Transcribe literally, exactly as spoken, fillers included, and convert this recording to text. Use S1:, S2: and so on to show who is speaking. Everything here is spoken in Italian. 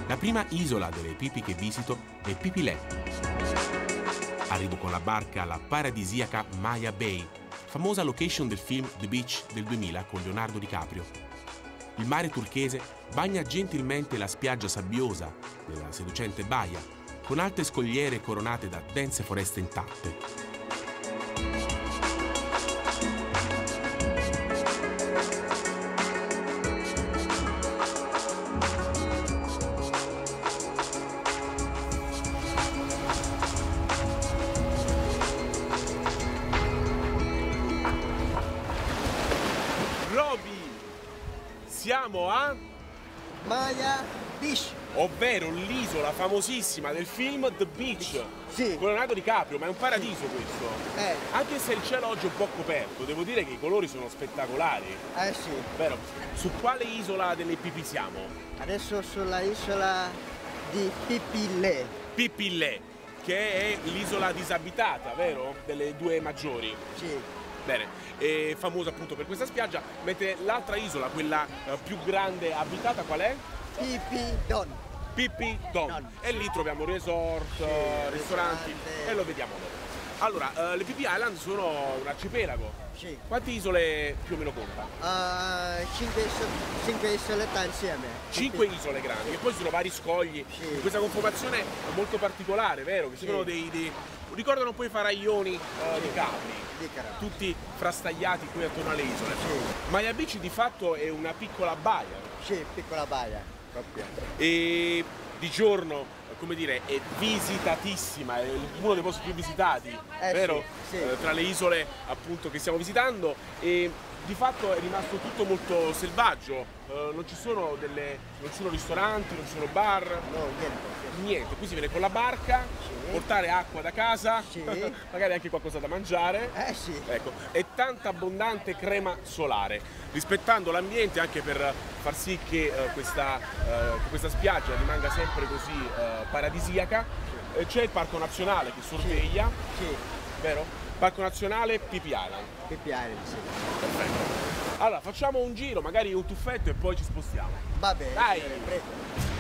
S1: La prima isola delle Pipi che visito è Pipilè. Arrivo con la barca alla paradisiaca Maya Bay, famosa location del film The Beach del duemila con Leonardo DiCaprio. Il mare turchese bagna gentilmente la spiaggia sabbiosa della seducente baia, con alte scogliere coronate da dense foreste intatte.
S2: Siamo a
S3: Maya Beach,
S2: ovvero l'isola famosissima del film The Beach,
S3: sì,
S2: con Leonardo DiCaprio, ma è un paradiso questo.
S3: Eh.
S2: Anche se il cielo oggi è un po' coperto, devo dire che i colori sono spettacolari.
S3: Eh sì.
S2: Vero? Su quale isola delle Pipi siamo?
S3: Adesso sulla isola di Pipilè.
S2: Pipilè, che è l'isola disabitata, vero? Delle due maggiori.
S3: Sì.
S2: Bene, è famosa appunto per questa spiaggia, mentre l'altra isola, quella eh, più grande abitata, qual è?
S3: Pipidon.
S2: Pippi Don.
S3: Don.
S2: E lì troviamo resort,
S3: Sì,
S2: ristoranti
S3: ristorante.
S2: e lo vediamo dopo. Allora, eh, le Pippi Island sono un arcipelago.
S3: Sì.
S2: Quante isole più o meno conta?
S3: Uh, cinque, cinque isolette insieme.
S2: Cinque isole grandi, e poi sono vari scogli.
S3: Sì.
S2: Questa conformazione molto particolare, vero? Che
S3: Sì.
S2: sembrano dei, dei. Ricordano un po' i faraglioni eh,
S3: Sì.
S2: di Capri.
S3: Dicara.
S2: Tutti frastagliati qui attorno alle isole.
S3: Sì.
S2: Maya Beach di fatto è una piccola baia.
S3: Sì, piccola baia, proprio.
S2: E di giorno, come dire, è visitatissima, è uno dei posti più visitati,
S3: Eh,
S2: vero?
S3: sì, sì.
S2: Eh, tra le isole appunto che stiamo visitando, e di fatto è rimasto tutto molto selvaggio, eh, non ci sono delle, non ci sono ristoranti, non ci sono bar,
S3: No, niente.
S2: niente, qui si viene con la barca,
S3: Sì.
S2: portare acqua da casa,
S3: Sì.
S2: magari anche qualcosa da mangiare.
S3: Eh sì.
S2: Ecco, e tanta abbondante crema solare, rispettando l'ambiente anche per far sì che eh, questa, eh, che questa spiaggia rimanga sempre così eh, paradisiaca. Eh, c'è il Parco Nazionale che sorveglia,
S3: Sì.
S2: vero? Parco Nazionale Pippi Island.
S3: Pippi Island, sì.
S2: Perfetto. Allora, facciamo un giro, magari un tuffetto e poi ci spostiamo.
S3: Va bene,
S2: Dai.
S3: signore, prego.